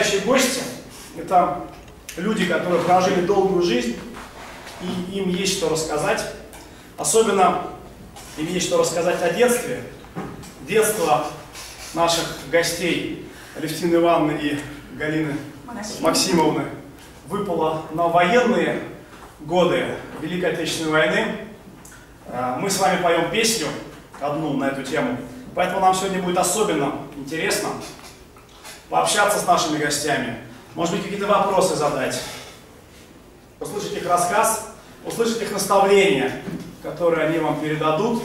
настоящие гости – это люди, которые прожили долгую жизнь, и им есть что рассказать. Особенно им есть что рассказать о детстве. Детство наших гостей Алевтины Ивановны и Галины Максимовны выпало на военные годы Великой Отечественной войны. Мы с вами поем песню одну на эту тему, поэтому нам сегодня будет особенно интересно пообщаться с нашими гостями, может быть, какие-то вопросы задать, услышать их рассказ, услышать их наставления, которые они вам передадут.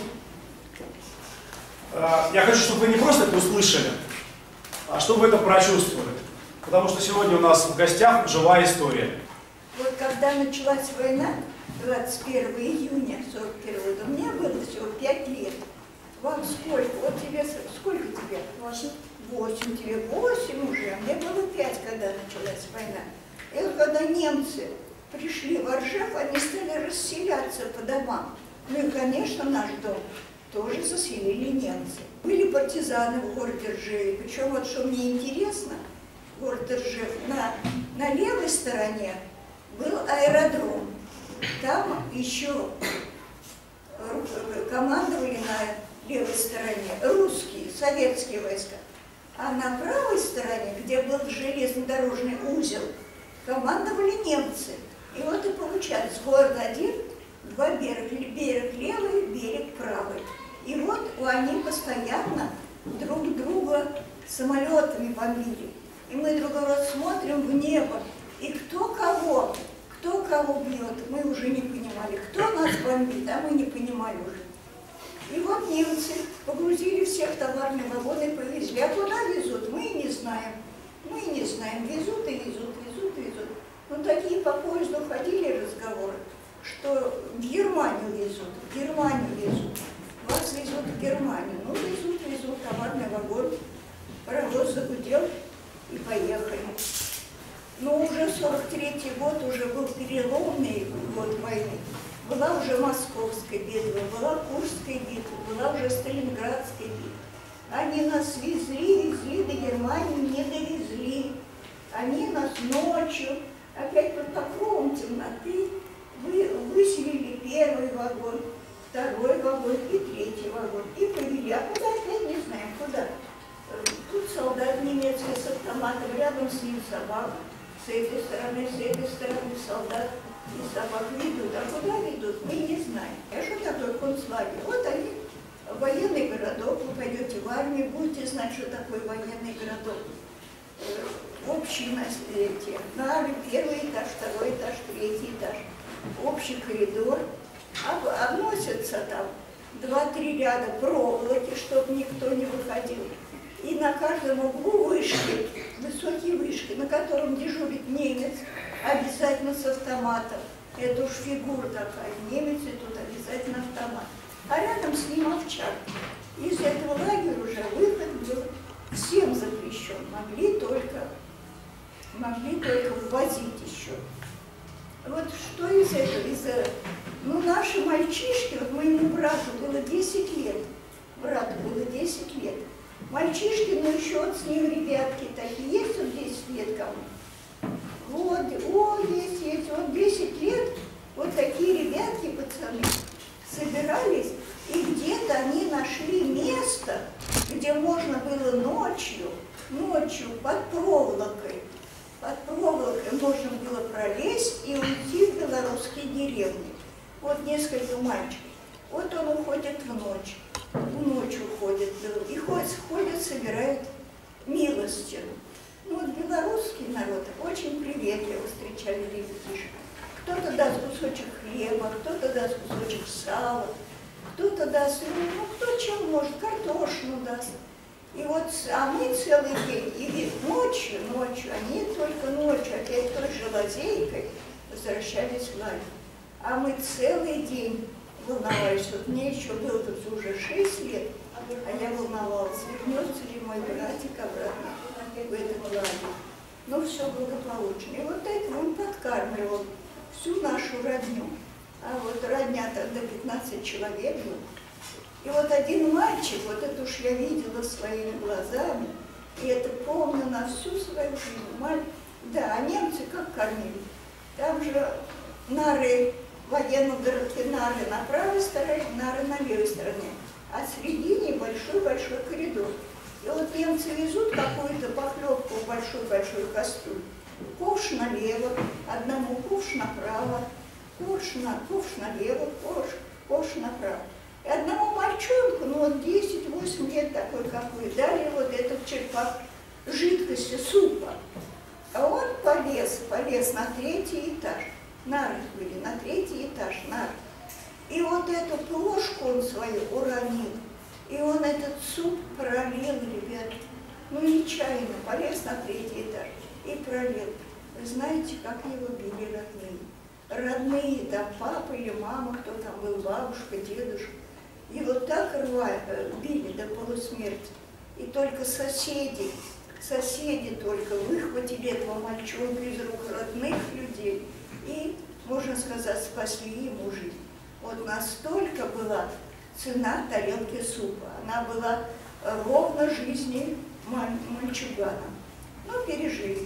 Я хочу, чтобы вы не просто это услышали, а чтобы вы это прочувствовали, потому что сегодня у нас в гостях живая история. Вот когда началась война, 21 июня 41 года, мне было всего 5 лет. Вам сколько? Вот тебе, сколько тебе? 8. 8, тебе 8 уже, а мне было 5, когда началась война. И вот когда немцы пришли в Ржев, они стали расселяться по домам. Ну и, конечно, наш дом тоже заселили немцы. Были партизаны в городе Ржеве, причем вот что мне интересно, город Ржев, на левой стороне был аэродром. Там еще командовали на левой стороне русские, советские войска. А на правой стороне, где был железнодорожный узел, командовали немцы. И вот и получалось, город один, два берега, берег левый, берег правый. И вот они постоянно друг друга самолетами бомбили. И мы друг друга смотрим в небо, и кто кого бьет, мы уже не понимали. Кто нас бомбит, а мы не понимали уже. И вот немцы погрузили всех в товарные вагоны и повезли. А куда везут, мы и не знаем. Мы и не знаем. Везут и везут, везут и везут. Ну, такие по поезду ходили разговоры, что в Германию везут, в Германию везут. Вас везут в Германию. Ну, везут, товарный вагон. Паровоз загудел и поехали. Но уже 43-й год уже был переломный год войны. Была уже Московская битва, была Курская битва, была уже Сталинградская битва. Они нас везли до Германии, не довезли. Они нас ночью, опять под покровом темноты, выселили первый вагон, второй вагон и третий вагон. И повели. А куда опять не знаем, куда. Тут солдат немецкий с автоматом, рядом с ним собака. С этой стороны солдат и собак ведут. А куда ведут, мы не знаем. А что такое концлагерь? Вот они, военный городок, вы пойдете в армию, будете знать, что такое военный городок. Общий на первый этаж, второй этаж, третий этаж. Общий коридор. Обносятся там 2-3 ряда проволоки, чтобы никто не выходил. И на каждом углу вышки, высокие вышки, на котором дежурит немец, обязательно с автоматом. Это уж фигура такая, немец, и тут обязательно автомат. А рядом с ним овчарка. Из этого лагеря уже выход был всем запрещен. Могли только ввозить еще. Вот что из этого? Ну, наши мальчишки, вот моему брату было 10 лет. Брату было 10 лет. Мальчишки, ну еще вот с ним ребятки такие. Есть вот 10 лет кому? Вот, есть. Вот 10 лет вот такие ребятки, пацаны, собирались. И где-то они нашли место, где можно было ночью под проволокой можно было пролезть и уйти в белорусские деревни. Вот несколько мальчиков. Вот он уходит в ночь уходит, и ходят, собирают милостину. Ну вот белорусский народ очень приветливо встречали ребятишек. Кто-то даст кусочек хлеба, кто-то даст кусочек сала, кто-то даст, ну кто чем может, картошину даст. И вот, а мы целый день, и ночью, они только ночью, опять той же лазейкой возвращались в лагерь. А мы целый день волновались. Вот мне еще было тут уже 6 лет, а я волновалась, вернется ли мой братик обратно в этот лагерь. Но все благополучно. И вот это он подкармливал всю нашу родню. А вот родня тогда 15 человек был. И вот один мальчик, вот это уж я видела своими глазами, и это помню на на всю свою жизнь. Да, а немцы как кормили? Там же нары, военные городки, нары на правой стороне, нары на левой стороне. А в середине большой-большой коридор. И вот немцы везут какую-то похлебку в большой-большой кастрюль. Ковш налево, одному ковш направо, ковш налево, ковш направо. И одному мальчонку, ну вот 10-8 лет такой, как вы, дали вот этот черпак жидкости, супа. А он полез на 3-й этаж. Нары были, на 3-й этаж, нары. И вот эту плошку он свою уронил. И он этот суп пролил, ребят. Ну, нечаянно полез на 3-й этаж и пролил. Вы знаете, как его били родные? Родные, там папа или мама, кто там был, бабушка, дедушка. И вот так били до полусмерти. И только соседи только выхватили этого мальчонка из рук родных людей и, можно сказать, спасли ему жизнь. Вот настолько была цена тарелки супа. Она была ровно жизни мальчугана. Но пережили.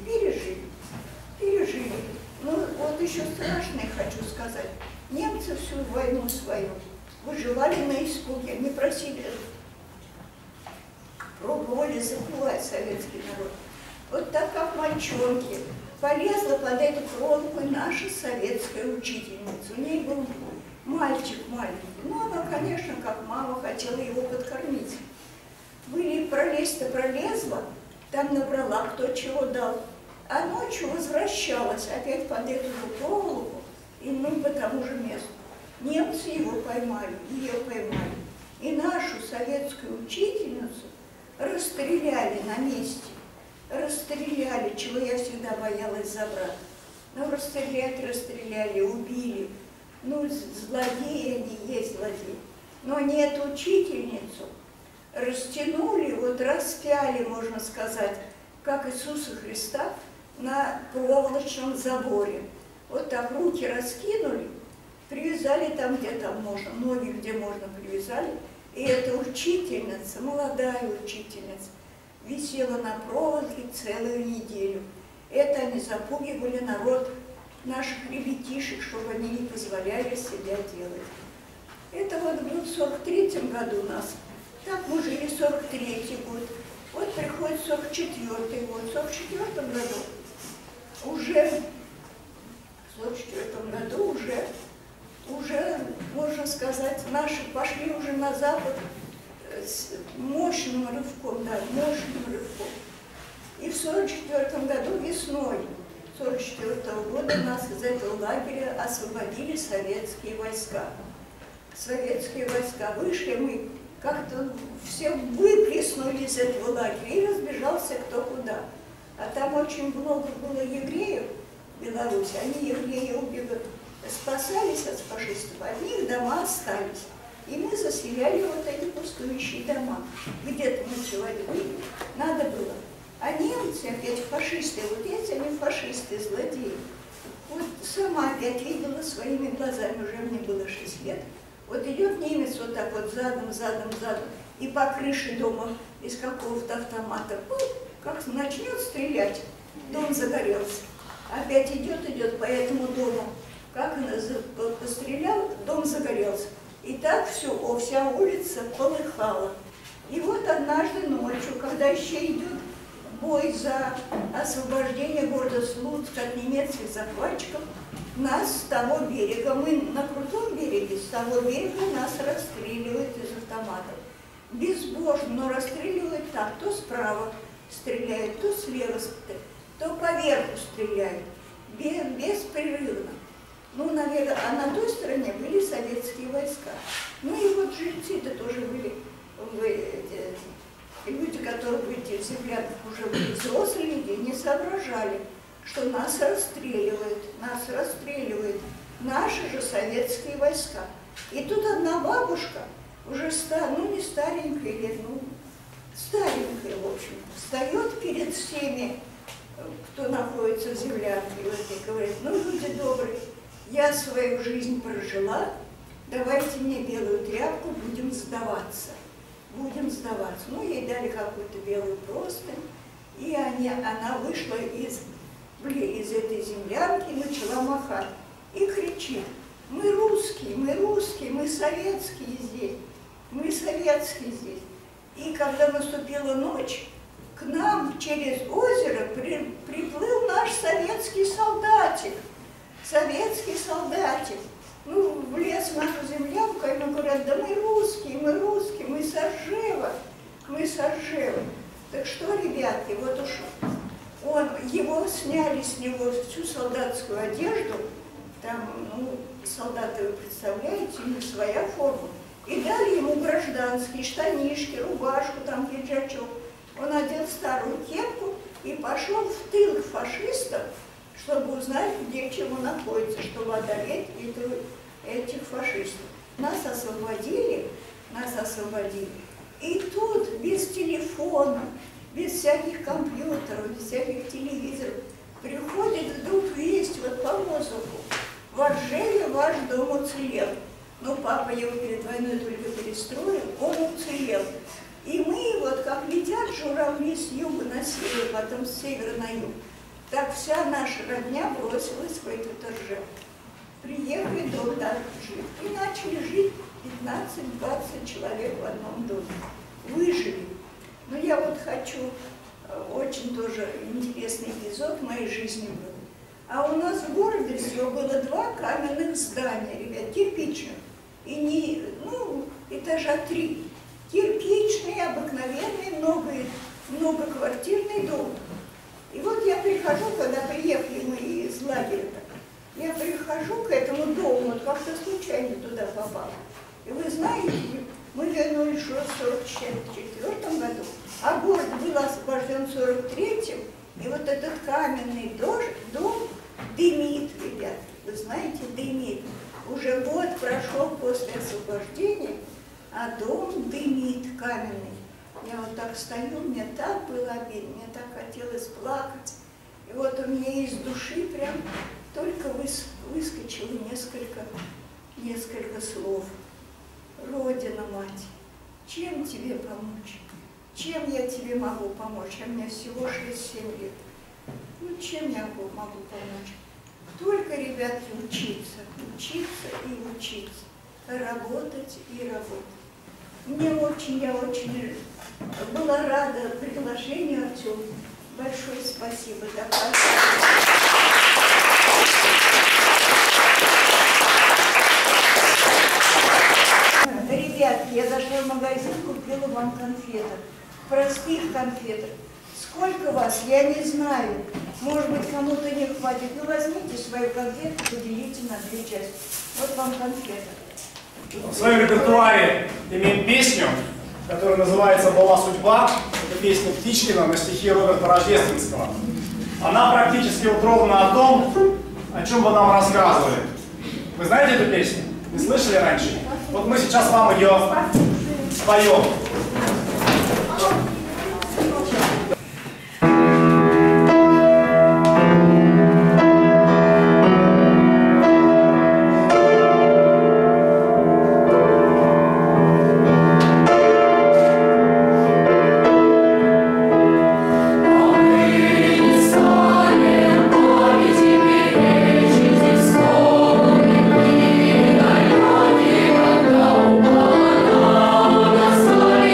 Ну, вот еще страшное хочу сказать. Немцы всю войну свою выживали на испуге, не просили, пробовали закрывать советский народ. Вот так как мальчонки полезла под эту кромку наша советская учительница. У ней был мальчик маленький. Ну, она, конечно, как мама, хотела его подкормить. Пролезть-то пролезла, там набрала, кто чего дал. А ночью возвращалась опять под эту же проволоку и по тому же месту. Немцы ее поймали. И нашу советскую учительницу расстреляли на месте. Расстреляли, чего я всегда боялась за брата. Ну, расстреляли, убили. Ну, злодеи они есть злодеи. Но не эту учительницу растянули, вот распяли, можно сказать, как Иисуса Христа на проволочном заборе. Вот так руки раскинули, привязали там, где там можно, ноги где можно привязали. И эта учительница, молодая учительница, висела на проволоке целую неделю. Это они запугивали народ, наших ребятишек, чтобы они не позволяли себя делать. Это вот был в 43-м году у нас. Так мы жили 43-й год. Вот приходит 44-й год. В 44-м году уже, можно сказать, наши пошли уже на Запад с мощным рывком, И в 44-м году весной 44-го года нас из этого лагеря освободили советские войска. Советские войска вышли, мы как-то все выплеснули из этого лагеря и разбежался кто куда. А там очень много было евреев в Беларуси, они евреи убегали, спасались от фашистов, от них дома остались. И мы заселяли вот эти пустующие дома. Где-то ночевали, надо было. А немцы опять фашисты, вот эти они фашисты, злодеи. Вот сама опять видела своими глазами, уже мне было 6 лет. Вот идет немец вот так вот задом, и по крыше дома из какого-то автомата, как начнет стрелять, дом загорелся. Опять идет по этому дому, как она постреляла, дом загорелся. И так все, вся улица полыхала. И вот однажды ночью, когда еще идет бой за освобождение города Слуцка от немецких захватчиков, нас с того берега, мы на крутом береге, с того берега нас расстреливают из автоматов. Безбожно, но расстреливают так, то справа стреляют, то слева, то поверху стреляют, беспрерывно. Ну, наверное, а на той стороне были советские войска. Ну и вот жильцы-то тоже были, люди, которые были в землянках, уже были взрослые люди, не соображали, что нас расстреливают наши же советские войска. И тут одна бабушка, уже не старенькая, старенькая, в общем, встает перед всеми, кто находится в землянке, и говорит: ну, люди добрые, я свою жизнь прожила, давайте мне белую тряпку, будем сдаваться. Ну, ей дали какую-то белую простынь, и она вышла из этой землянки и начала махать. И кричит: мы русские, мы советские здесь, мы советские здесь. И когда наступила ночь, к нам через озеро приплыл наш советский солдатик. Советский солдатик. Ну, влез в нашу землянку, и мы говорят: да мы русские, мы с Ржева, мы с Ржева. Так что, ребятки, вот уж его сняли с него всю солдатскую одежду, там, ну, солдаты, вы представляете, у них своя форма, и дали ему гражданские штанишки, рубашку, там, пиджачок. Он одел старую кепку и пошел в тыл фашистов, чтобы узнать, где чему находится, чтобы одолеть этих фашистов. Нас освободили. И тут без телефона, без всяких компьютеров, без всяких телевизоров приходит вдруг весть вот по воздуху: в Ржеве ваш дом уцелел. Ну, папа его перед войной только перестроил, он уцелел. И мы, вот как летят журавли с юга на север, потом с севера на юг, так вся наша родня бросилась в этот Ржев. Приехали, дом так жить. И начали жить 15-20 человек в одном доме. Выжили. Но я вот хочу, очень тоже интересный эпизод в моей жизни был. А у нас в городе всего было 2 каменных здания, ребят, кирпичных. И не, ну, этажа 3. Кирпичный, обыкновенный, многоквартирный дом. И вот я прихожу, когда приехали мы из лагеря, я прихожу к этому дому, вот как-то случайно туда попала. И вы знаете, мы вернулись в 1944 году, а город был освобожден в 1943, и вот этот каменный дом дымит, ребят, вы знаете, дымит. Уже год прошел после освобождения, а дом дымит каменный. Я вот так стою, мне так было обидно, мне так хотелось плакать. И вот у меня из души прям только выскочило несколько слов. Родина, мать, чем тебе помочь? Чем я тебе могу помочь? А мне всего 6-7 лет. Ну, чем я могу помочь? Только, ребятки, учиться и учиться. Работать и работать. Я очень была рада приглашению, Артем. Большое спасибо. Ребятки, я зашла в магазин, купила вам конфеток. Простых конфеток. Сколько вас, я не знаю. Может быть, кому-то не хватит. Ну, возьмите свою конфету, поделите на 2 части. Вот вам конфета. В своем репертуаре имеем песню, которая называется «Была судьба». Это песня Птичкина на стихи Роберта Рождественского. Она практически вот ровно о том, о чем вы нам рассказывали. Вы знаете эту песню? Не слышали раньше? Вот мы сейчас вам ее споем. Sorry.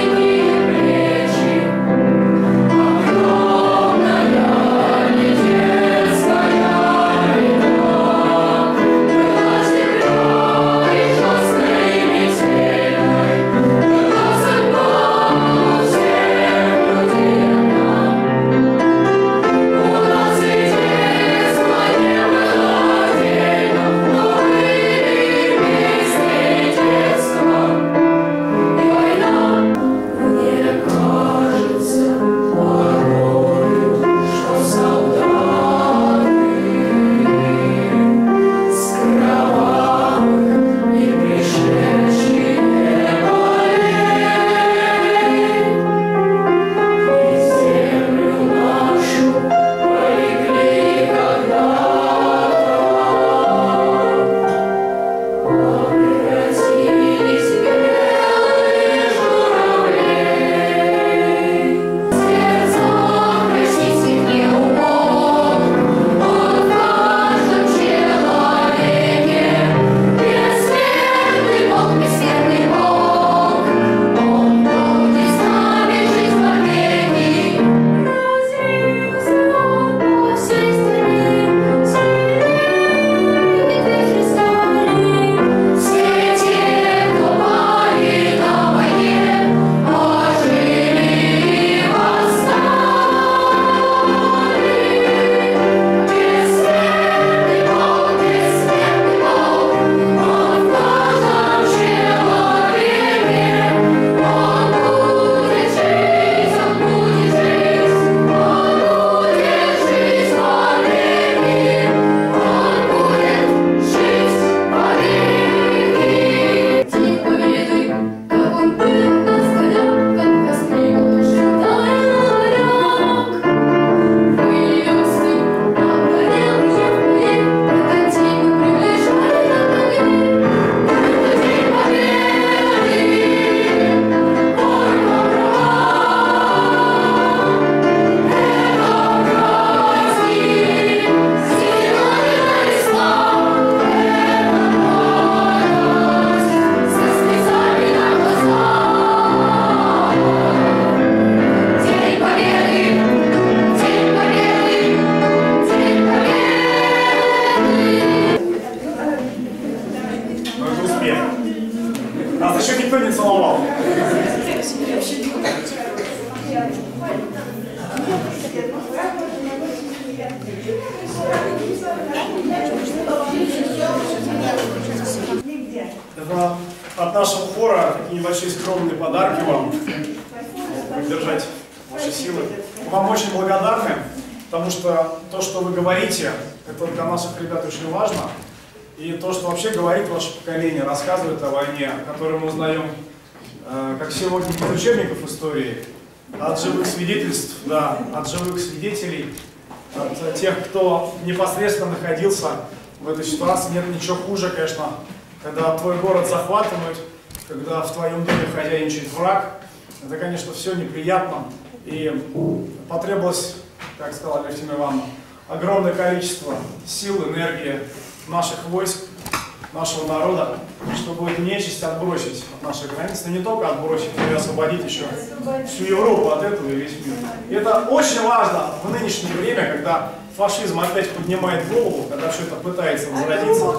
Это от нашего хора такие небольшие скромные подарки вам. Поддержать ваши силы. Вам очень благодарны, потому что то, что вы говорите, это для наших ребят очень важно. И то, что вообще говорит ваше поколение, рассказывает о войне, которую мы узнаем, как сегодня, не из учебников истории, а от живых свидетельств, да, от живых свидетелей, от тех, кто непосредственно находился в этой ситуации. Нет ничего хуже, конечно, когда твой город захватывают, когда в твоем доме хозяйничает враг. Это, конечно, все неприятно. И потребовалось, как сказала Алевтина Ивановна, огромное количество сил, энергии наших войск, нашего народа, чтобы эту нечисть отбросить от нашей границы. Но не только отбросить, но и освободить еще всю Европу от этого и весь мир. И это очень важно в нынешнее время, когда фашизм опять поднимает голову, когда все это пытается возродиться.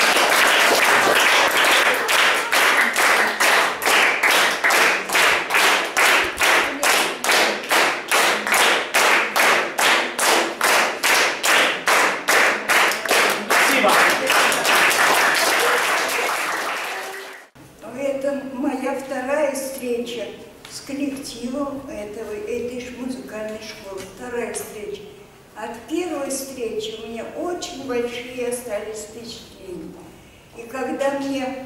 Это моя вторая встреча с коллективом этой музыкальной школы. Вторая встреча. От первой встречи у меня очень большие остались впечатления. И когда мне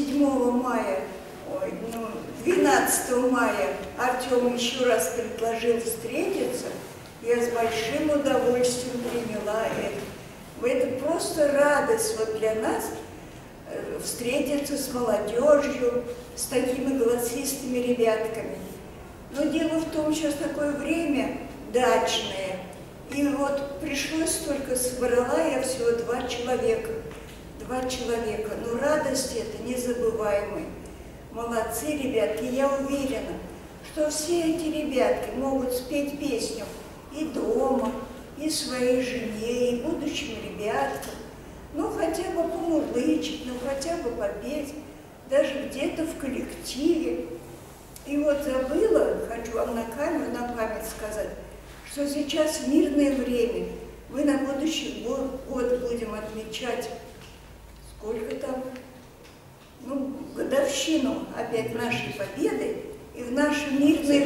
12 мая Артем еще раз предложил встретиться, я с большим удовольствием приняла это. Это просто радость вот для нас встретиться с молодежью, с такими голосистыми ребятками. Но дело в том, что сейчас такое время дачное. И вот пришлось только, собрала я всего 2 человека. 2 человека. Но радость это незабываемая. Молодцы, ребятки. Я уверена, что все эти ребятки могут спеть песню и дома, и своей жене, и будущим ребяткам. Ну, хотя бы помурлычить, ну, хотя бы попеть, даже где-то в коллективе. И вот забыла, хочу вам на камеру, на память сказать, что сейчас мирное время. Мы на будущий год будем отмечать, сколько там, ну, годовщину опять нашей победы. И в наше мирное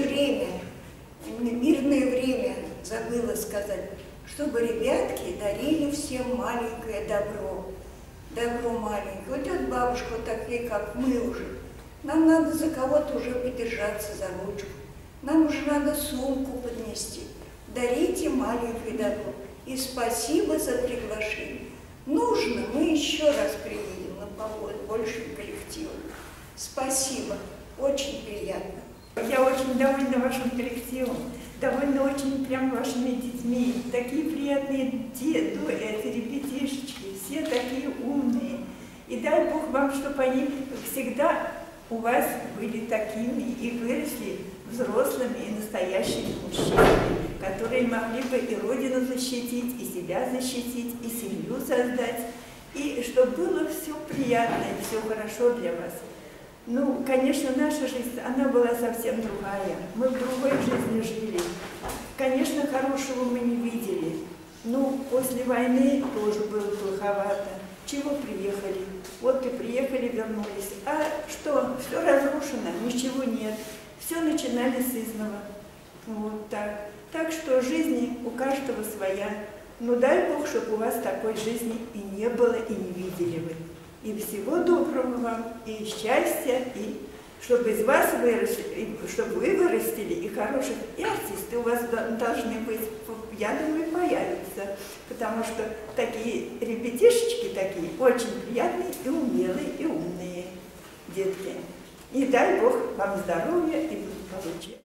время, забыла сказать, чтобы ребятки дарили всем маленькое добро. Добро маленькое. Вот эта бабушка, вот такие, как мы уже. Нам надо за кого-то уже подержаться за ручку. Нам уже надо сумку поднести. Дарите маленькое добро. И спасибо за приглашение. Нужно, мы еще раз приедем на поход большим коллективом. Спасибо. Очень приятно. Я очень довольна вашим коллективом. Довольно очень прям вашими детьми. Такие приятные эти ребятишечки, все такие умные. И дай Бог вам, чтобы они всегда у вас были такими и выросли взрослыми и настоящими мужчинами, которые могли бы и Родину защитить, и себя защитить, и семью создать, и чтобы было все приятно и все хорошо для вас. Ну, конечно, наша жизнь, она была совсем другая. Мы в другой жизни жили. Конечно, хорошего мы не видели. Ну, после войны тоже было плоховато. Чего приехали? Вот и приехали, вернулись. А что? Все разрушено, ничего нет. Все начинали с изного. Вот так. Так что жизни у каждого своя. Ну, дай Бог, чтобы у вас такой жизни и не было, и не видели вы. И всего доброго вам, и счастья, и чтобы из вас выросли, чтобы вы вырастили, и хороших, и артисты у вас должны быть, я думаю, появятся. Потому что такие ребятишечки такие, очень приятные, и умелые, и умные детки. И дай Бог вам здоровья и благополучия.